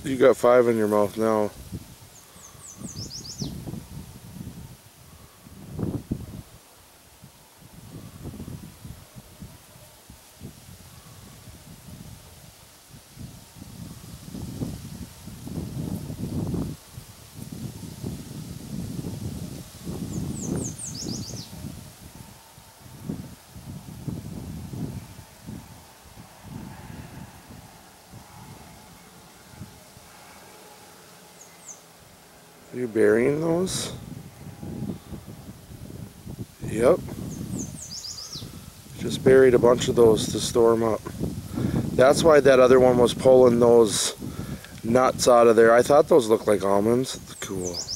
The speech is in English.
You got 5 in your mouth now. Are you burying those? Yep. Just buried a bunch of those to store them up. That's why that other one was pulling those nuts out of there. I thought those looked like almonds. Cool.